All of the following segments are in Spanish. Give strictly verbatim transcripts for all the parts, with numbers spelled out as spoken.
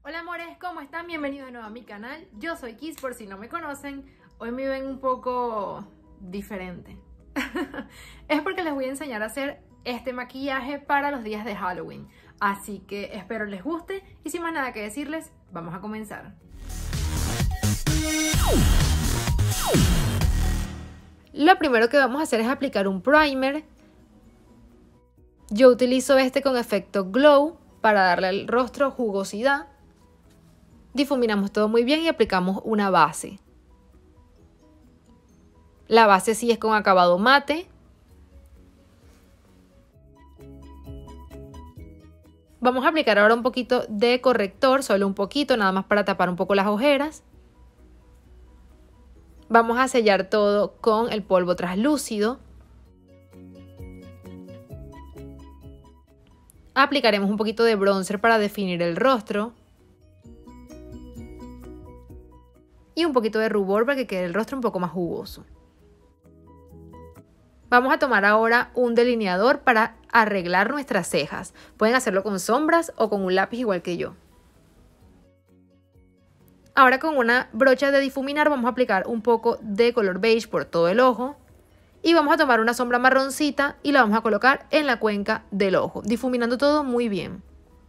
Hola amores, ¿cómo están? Bienvenidos de nuevo a mi canal. Yo soy Kiss, por si no me conocen. Hoy me ven un poco diferente. Es porque les voy a enseñar a hacer este maquillaje para los días de Halloween. Así que espero les guste y sin más nada que decirles, vamos a comenzar. Lo primero que vamos a hacer es aplicar un primer. Yo utilizo este con efecto glow para darle al rostro jugosidad. Difuminamos todo muy bien y aplicamos una base. La base sí es con acabado mate. Vamos a aplicar ahora un poquito de corrector, solo un poquito, nada más para tapar un poco las ojeras. Vamos a sellar todo con el polvo translúcido. Aplicaremos un poquito de bronzer para definir el rostro. Y un poquito de rubor para que quede el rostro un poco más jugoso. Vamos a tomar ahora un delineador para arreglar nuestras cejas. Pueden hacerlo con sombras o con un lápiz igual que yo. Ahora con una brocha de difuminar vamos a aplicar un poco de color beige por todo el ojo. Y vamos a tomar una sombra marroncita y la vamos a colocar en la cuenca del ojo, difuminando todo muy bien.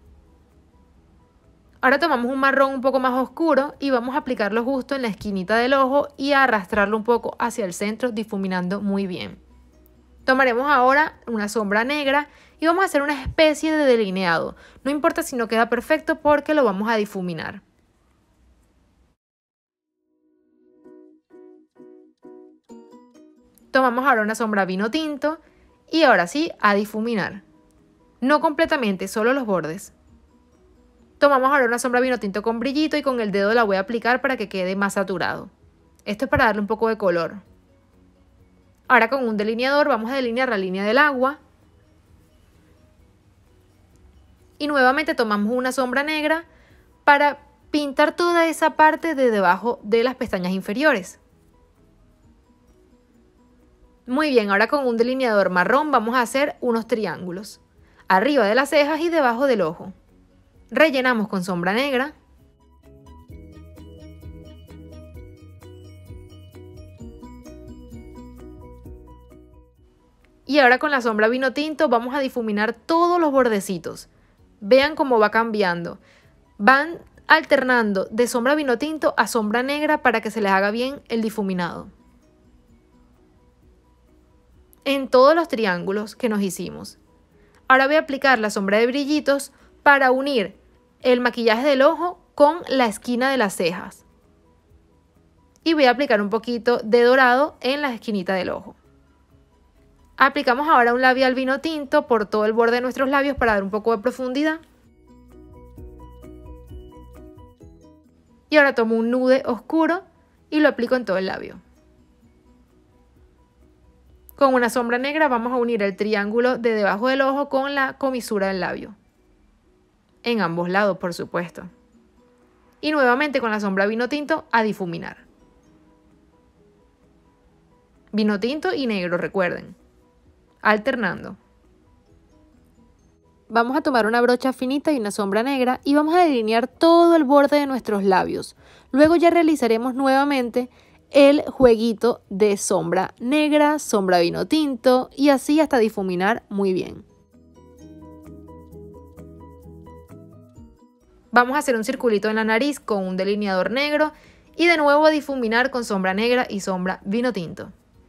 Ahora tomamos un marrón un poco más oscuro y vamos a aplicarlo justo en la esquinita del ojo y a arrastrarlo un poco hacia el centro, difuminando muy bien. Tomaremos ahora una sombra negra y vamos a hacer una especie de delineado. No importa si no queda perfecto porque lo vamos a difuminar. Tomamos ahora una sombra vino tinto y ahora sí a difuminar. No completamente, solo los bordes. Tomamos ahora una sombra vino tinto con brillito y con el dedo la voy a aplicar para que quede más saturado. Esto es para darle un poco de color. Ahora con un delineador vamos a delinear la línea del agua. Y nuevamente tomamos una sombra negra para pintar toda esa parte de debajo de las pestañas inferiores. Muy bien, ahora con un delineador marrón vamos a hacer unos triángulos. Arriba de las cejas y debajo del ojo. Rellenamos con sombra negra. Y ahora con la sombra vino tinto vamos a difuminar todos los bordecitos. Vean cómo va cambiando. Van alternando de sombra vino tinto a sombra negra para que se les haga bien el difuminado. En todos los triángulos que nos hicimos. Ahora voy a aplicar la sombra de brillitos para unir el maquillaje del ojo con la esquina de las cejas. Y voy a aplicar un poquito de dorado en la esquinita del ojo. Aplicamos ahora un labial vino tinto por todo el borde de nuestros labios para dar un poco de profundidad. Y ahora tomo un nude oscuro y lo aplico en todo el labio. Con una sombra negra vamos a unir el triángulo de debajo del ojo con la comisura del labio. En ambos lados, por supuesto. Y nuevamente con la sombra vino tinto a difuminar. Vino tinto y negro, recuerden. Alternando. Vamos a tomar una brocha finita y una sombra negra y vamos a delinear todo el borde de nuestros labios. Luego ya realizaremos nuevamente el jueguito de sombra negra, sombra vino tinto y así hasta difuminar muy bien. Vamos a hacer un circulito en la nariz con un delineador negro y de nuevo a difuminar con sombra negra y sombra vino tinto.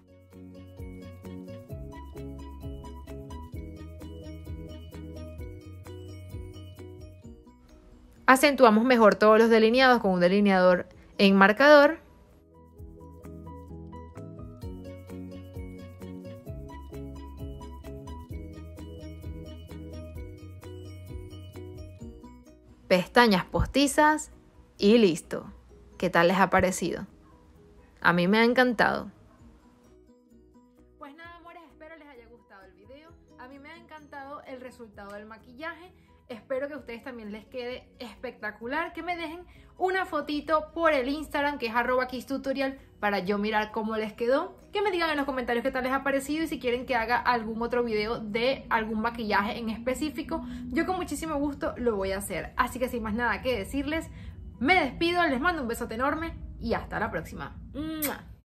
Acentuamos mejor todos los delineados con un delineador en marcador. Pestañas postizas y listo. ¿Qué tal les ha parecido? A mí me ha encantado. Pues nada, amores, espero les haya gustado el video. A mí me ha encantado el resultado del maquillaje. Espero que a ustedes también les quede espectacular, que me dejen una fotito por el Instagram, que es arroba kisstutorial, para yo mirar cómo les quedó, que me digan en los comentarios qué tal les ha parecido y si quieren que haga algún otro video de algún maquillaje en específico, yo con muchísimo gusto lo voy a hacer. Así que sin más nada que decirles, me despido, les mando un besote enorme y hasta la próxima. ¡Mua!